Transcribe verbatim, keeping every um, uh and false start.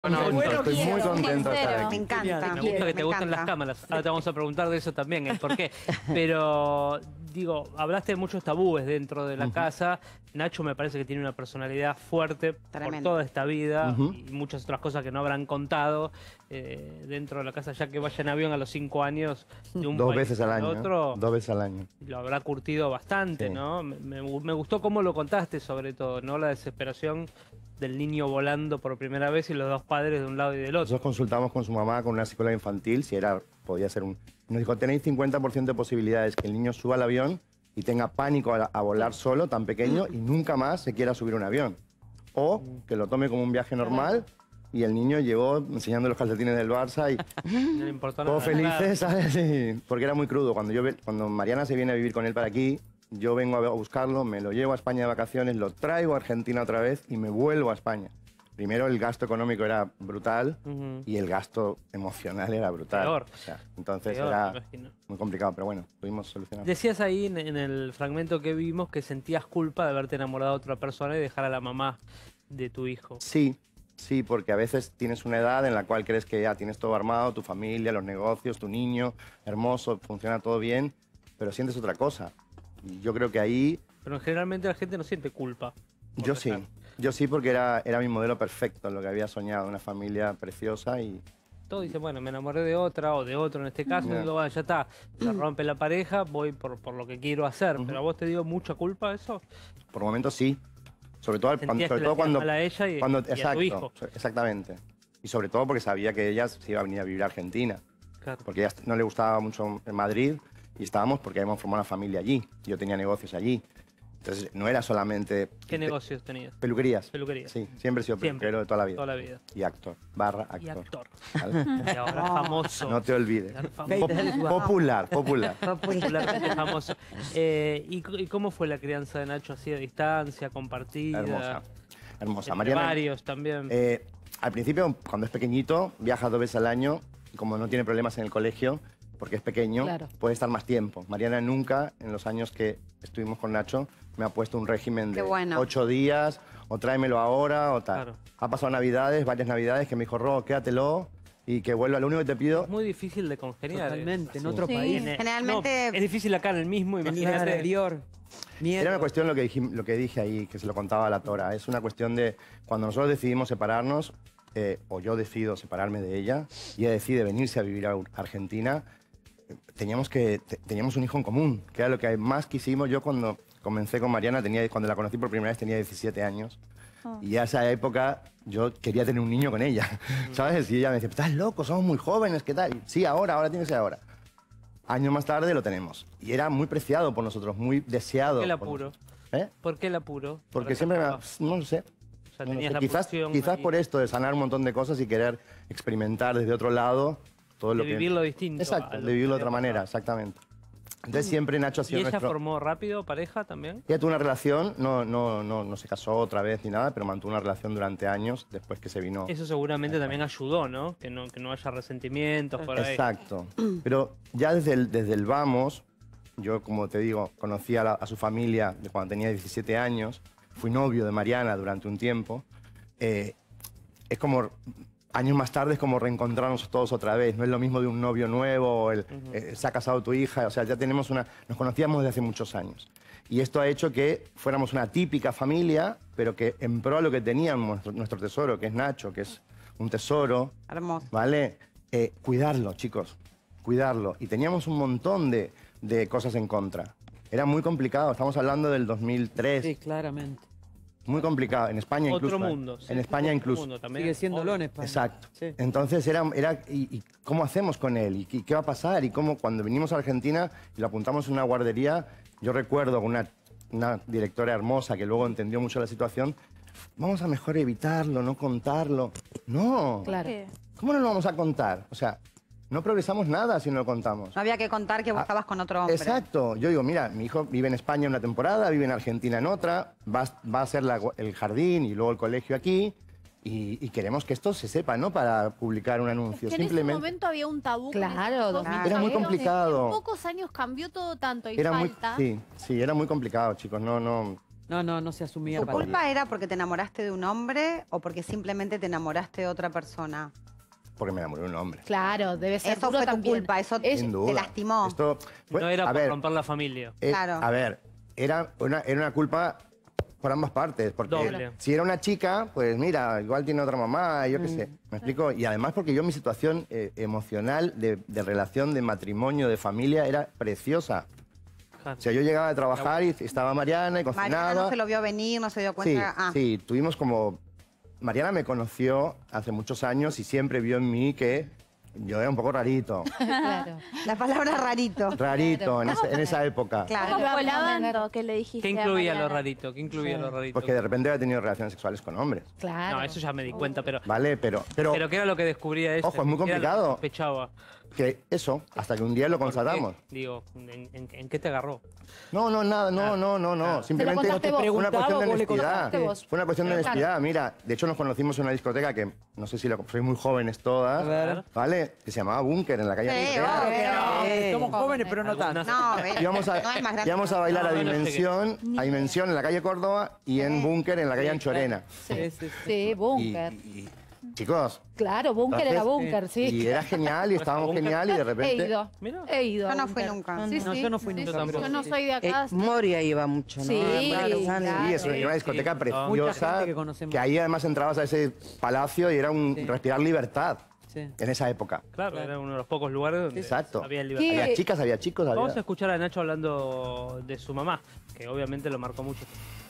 No, Bueno, estoy quiero, muy contento de estar Me aquí. encanta. Me gusta que te me gusten encanta. las cámaras. Ahora te vamos a preguntar de eso también, el por qué. Pero, digo, hablaste de muchos tabúes dentro de la Ujú. casa. Nacho me parece que tiene una personalidad fuerte Tremendo. por toda esta vida Ujú. y muchas otras cosas que no habrán contado eh, dentro de la casa, ya que vaya en avión a los cinco años de un Dos país veces al al año. otro. Dos veces al año. Lo habrá curtido bastante, Sí. ¿no? Me, me- me gustó cómo lo contaste, sobre todo, ¿no? La desesperación del niño volando por primera vez y los dos padres de un lado y del otro. Nosotros consultamos con su mamá, con una psicóloga infantil, si era, podía ser un... Nos dijo, tenéis cincuenta por ciento de posibilidades que el niño suba al avión y tenga pánico a, a volar solo, tan pequeño, y nunca más se quiera subir a un avión. O que lo tome como un viaje normal y el niño llegó enseñando los calcetines del Barça y No le importó nada. todos felices, ¿sabes? Sí, porque era muy crudo. Cuando, yo, ve- cuando Mariana se viene a vivir con él para aquí, yo vengo a buscarlo, me lo llevo a España de vacaciones, lo traigo a Argentina otra vez y me vuelvo a España. Primero el gasto económico era brutal Ujú. y el gasto emocional era brutal. Peor. O sea, entonces Peor, era me imagino. muy complicado, pero bueno, pudimos solucionar. Decías ahí en, en el fragmento que vimos que sentías culpa de haberte enamorado de otra persona y dejar a la mamá de tu hijo. Sí, sí, porque a veces tienes una edad en la cual crees que ya tienes todo armado, tu familia, los negocios, tu niño, hermoso, funciona todo bien, pero sientes otra cosa. Y yo creo que ahí, Pero generalmente la gente no siente culpa. por yo sí, dejar. yo sí porque era, era mi modelo perfecto, lo que había soñado, una familia preciosa y Todos dicen, bueno, me enamoré de otra o de otro en este caso, y Ya. digo, bueno, ya está, se rompe la pareja, voy por, por lo que quiero hacer. Ujú. Pero a vos te dio mucha culpa eso. por momentos sí. Sobre todo, al- cuando, Sentías sobre que le todo hacías cuando, mal a ella y, cuando y a exacto, tu hijo. exactamente. Y sobre todo porque sabía que ella se iba a venir a vivir a Argentina. Claro. Porque a ella no le gustaba mucho en Madrid y estábamos porque habíamos formado una familia allí. Yo tenía negocios allí. Entonces no era solamente... ¿Qué negocios tenías? Peluquerías. Peluquería. Sí, siempre he sido Siempre. peluquero de toda la vida. Toda la vida. Y actor, barra actor. Y actor. ¿Vale? Y ahora famoso. No te olvides. Ahora famoso. Pop- popular, popular. Popularmente famoso. Eh, ¿y, c- y cómo fue la crianza de Nacho así a distancia, compartida? Hermosa. Hermosa. Entre Mariana, varios también. Eh, al principio, cuando es pequeñito, viaja dos veces al año y como no tiene problemas en el colegio, porque es pequeño, Claro. puede estar más tiempo. Mariana nunca, en los años que estuvimos con Nacho, me ha puesto un régimen Qué de bueno. ocho días, o tráemelo ahora, o tal. Claro. Ha pasado navidades, varias navidades, que me dijo, Ro, quédatelo y que vuelva. Lo único que te pido... Es muy difícil de congeniar. Totalmente, en eh. otro Sí. país. En- Generalmente- no, es difícil acá en el mismo, En el imagínate. exterior. Miedo. Era una cuestión lo que, dijim- lo que dije ahí, que se lo contaba a la Tora. Es una cuestión de cuando nosotros decidimos separarnos, eh, o yo decido separarme de ella, y ella decide venirse a vivir a Ur- Argentina, eh, teníamos, que, te- teníamos un hijo en común, que era lo que más quisimos. Yo cuando comencé con Mariana, tenía, cuando la conocí por primera vez tenía diecisiete años. Y a esa época yo quería tener un niño con ella, ¿sabes? Y ella me decía, estás loco, somos muy jóvenes, ¿qué tal? Y, sí, ahora, ahora tiene que ser ahora. Años más tarde lo tenemos. Y era muy preciado por nosotros, muy deseado. ¿Por qué el por apuro? nosotros. ¿Eh? ¿Por qué el apuro? Porque Por siempre me... esa- ha- No lo sé. O sea, No lo tenías sé. la Quizás, pulsión quizás ahí por esto de sanar un montón de cosas y querer experimentar desde otro lado todo lo de que... vivirlo distinto. Exacto, a lo de vivirlo de que otra había manera, pasado. exactamente. Entonces siempre Nacho ha ¿Y sido ella nuestro... formó rápido pareja también? Ella tuvo una relación, no, no, no, no se casó otra vez ni nada, pero mantuvo una relación durante años después que se vino... Eso seguramente también ayudó, ¿no? Que no, que no haya resentimientos por ahí. Exacto. Pero ya desde el, desde el vamos, yo como te digo, conocí a, la- a su familia de cuando tenía diecisiete años, fui novio de Mariana durante un tiempo. eh, es como, años más tarde es como reencontrarnos todos otra vez. No es lo mismo de un novio nuevo, o el, eh, se ha casado tu hija, o sea, ya tenemos una, nos conocíamos desde hace muchos años. Y esto ha hecho que fuéramos una típica familia, pero que en pro a lo que teníamos, nuestro, nuestro tesoro, que es Nacho, que es un tesoro, Hermoso. ¿vale? Eh, cuidarlo, chicos, cuidarlo. Y teníamos un montón de, de cosas en contra. Era muy complicado, estamos hablando del dos mil tres, Sí, claramente. muy complicado. En España Otro incluso. ¿eh? mundo. sí, En España otro incluso. mundo también. Sigue siendo Obvio. lo en España. Exacto. Sí. Entonces era, era y, y cómo hacemos con él y, qué- qué va a pasar y cómo cuando vinimos a Argentina y lo apuntamos en una guardería, yo recuerdo con una, una directora hermosa que luego entendió mucho la situación, vamos a mejor evitarlo, no contarlo. No, Claro. ¿cómo no lo vamos a contar? O sea, no progresamos nada si no lo contamos. No había que contar que buscabas con otro hombre. Exacto. Yo digo, mira, mi hijo vive en España una temporada, vive en Argentina en otra, va, va a ser la- el jardín y luego el colegio aquí. Y, y queremos que esto se sepa, ¿no? Para publicar un anuncio. Que en ese Simplemente momento había un tabú. con Claro, estos dos dos mil Era muy géneros. complicado. En pocos años cambió todo tanto y era muy, falta. sí, sí, era muy complicado, chicos. No, no. No, no, no se asumía. ¿Tu para culpa era porque te enamoraste de un hombre o porque simplemente te enamoraste de otra persona? Porque me enamoré de un hombre. Claro, debe ser Eso duro fue tu también. culpa, eso Es- Sin te duda. lastimó. Esto fue- No era a por ver, romper la familia. eh, Claro. A ver, era una, era una culpa por ambas partes. Porque Doble. si era una chica, pues mira, igual tiene otra mamá, yo qué sé. ¿Me explico? Y además porque yo mi situación eh, emocional, de, de relación, de matrimonio, de familia, era preciosa. Claro. O sea, yo llegaba a trabajar y estaba Mariana y cocinaba. Mariana no se lo vio venir, no se dio Sí, cuenta. ah. sí, tuvimos como... Mariana me conoció hace muchos años y siempre vio en mí que yo era un poco rarito. Claro. La palabra rarito. Rarito en, ese- en esa época. Claro. Lo ¿Cómo fue vamos a la ver. banda que le dijiste ¿Qué a incluía Mariana? lo rarito? ¿Qué incluía lo rarito? Porque de repente había tenido relaciones sexuales con hombres. Claro. No, eso ya me di cuenta, pero... ¿Vale? Pero, pero, Pero ¿qué era lo que descubría ella? Ojo, es muy ¿Qué era lo que complicado. sospechaba? que eso, hasta que un día lo ¿Por qué? constatamos. Digo, ¿en, en- en qué te agarró? No, no, nada, no, no, no, no. Simplemente contaste fue vos. una cuestión de ¿Vos le honestidad. contaste vos? Fue una cuestión de Claro. honestidad. Mira, de hecho nos conocimos en una discoteca que, no sé si lo, sois muy jóvenes todas, A ver. ¿vale? Que se llamaba Búnker en la calle Sí, Andrea. obvio. Eh, Somos jóvenes, pero no Algunas- tanto. No, eh, Íbamos a, no es más grande. íbamos a bailar No, a no, no sé Dimensión, a Dimensión en la calle Córdoba y en Búnker en la calle Anchorena. Sí, sí, sí. Sí, Y, búnker. y- chicos, Claro, búnker era Entonces, búnker, sí. y era genial y estábamos Búnker. genial y de He repente... ido. Mira. He ido. Yo a no fui búnker. nunca. Sí, No, sí. yo no fui Sí, nunca, sí. pero Yo no sí. soy de Eh, acá. Moria iba mucho, ¿no? Sí, Claro, claro. Sí, es una, Sí, una sí. discoteca Mucha preciosa, gente que conocemos. que ahí además entrabas a ese palacio y era un Sí. respirar libertad Sí. en esa época. Claro, era uno de los pocos lugares donde Exacto. había libertad. ¿Qué? Había chicas, había chicos, Vamos a había... escuchar a Nacho hablando de su mamá, que obviamente lo marcó mucho.